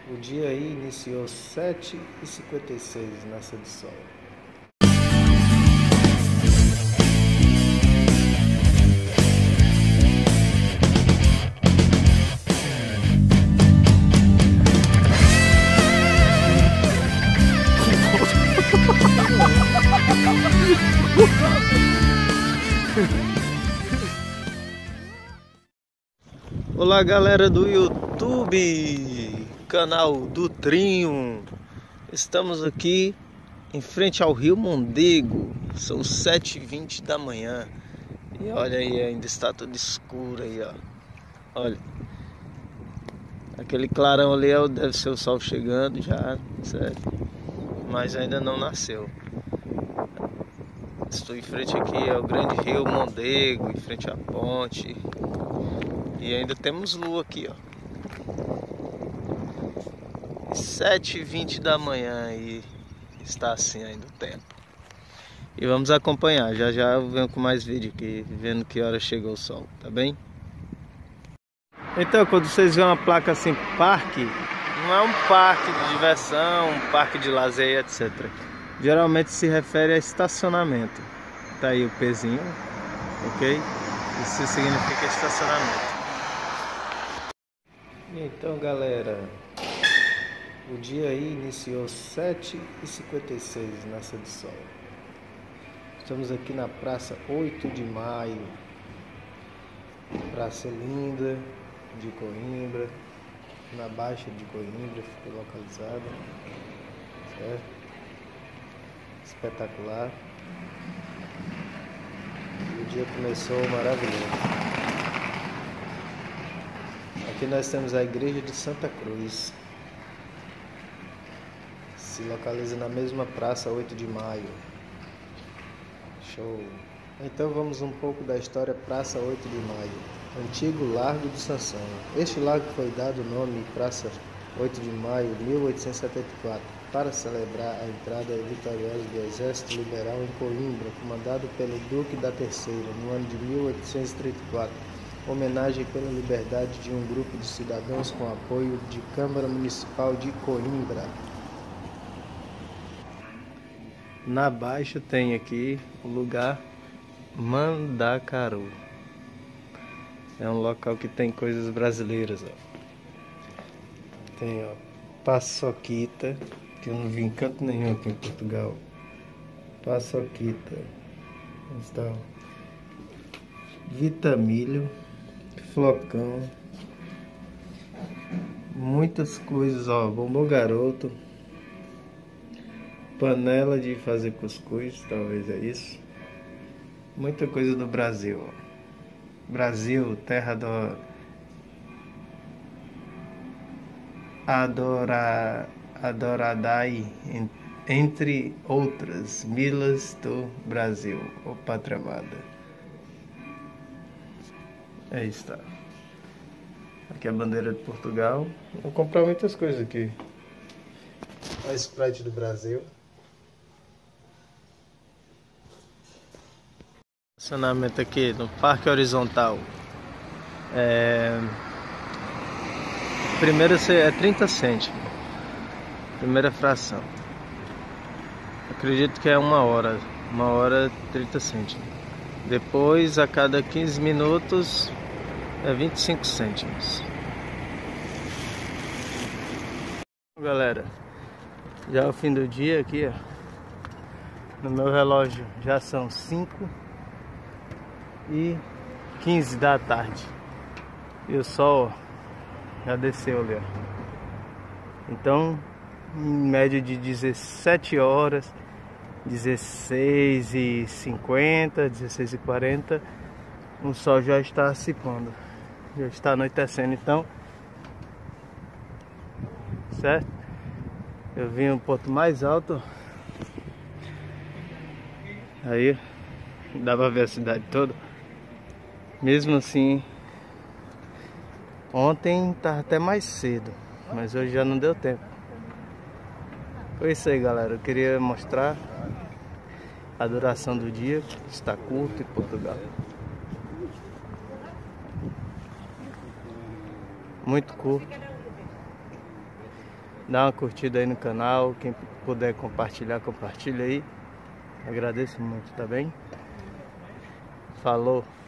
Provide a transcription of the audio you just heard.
O dia aí iniciou 7h56 nasceu de sol. Olá galera do YouTube, canal do Trinho. Estamos aqui em frente ao Rio Mondego. São 7h20 da manhã. E olha aí, ainda está tudo escuro aí, ó. Olha, aquele clarão ali deve ser o sol chegando já, certo? Mas ainda não nasceu. Estou em frente aqui ao grande Rio Mondego, em frente à ponte. E ainda temos lua aqui, ó. 7h20 da manhã e está assim ainda o tempo. E vamos acompanhar, já já eu venho com mais vídeo aqui, vendo que hora chegou o sol, tá bem? Então, quando vocês veem uma placa assim, parque, não é um parque de diversão, um parque de lazer, etc. Geralmente se refere a estacionamento. Tá aí o pezinho, ok? Isso significa estacionamento. Então galera, o dia aí iniciou 7h56 nasceu de sol. Estamos aqui na Praça 8 de Maio, praça linda de Coimbra, na Baixa de Coimbra, fica localizada, certo? Espetacular. O dia começou maravilhoso. Aqui nós temos a igreja de Santa Cruz. Se localiza na mesma praça 8 de Maio. Show! Então vamos um pouco da história Praça 8 de Maio. Antigo Largo de Sansão. Este largo foi dado o nome Praça 8 de Maio de 1874 para celebrar a entrada vitoriosa do Exército Liberal em Coimbra, comandado pelo Duque da Terceira, no ano de 1834. Homenagem pela liberdade de um grupo de cidadãos com apoio de Câmara Municipal de Coimbra. Na Baixa tem aqui o lugar Mandacaru. É um local que tem coisas brasileiras, ó. Tem, ó, paçoquita, que eu não vi em canto nenhum aqui em Portugal. Paçoquita. Então, vitamilho, flocão, muitas coisas, ó, bombom garoto, panela de fazer cuscuz, talvez é isso. Muita coisa do Brasil, ó. Brasil, terra do Adoradai, entre outras milas do Brasil, ô pátria amada. Aí está. Aqui é a bandeira de Portugal. Vou comprar muitas coisas aqui. A Sprite do Brasil. Estacionamento aqui no Parque Horizontal. Primeiro é 30 cêntimos. Primeira fração. Acredito que é 1 hora. 1 hora 30 cêntimos. Depois, a cada 15 minutos, é 25 cêntimos. Galera, já é o fim do dia aqui, ó. No meu relógio já são 5h15 da tarde. E o sol já desceu ali, ó. Então, em média de 17 horas, 16h50, 16h40, o sol já está se pondo, já está anoitecendo. Então, certo? Eu vim no ponto mais alto, aí dá pra ver a cidade toda. Mesmo assim, ontem estava até mais cedo, mas hoje já não deu tempo. Foi isso aí, galera. Eu queria mostrar a duração do dia, que está curto em Portugal. Muito curto. Dá uma curtida aí no canal. Quem puder compartilhar, compartilha aí. Agradeço muito, tá bem? Falou!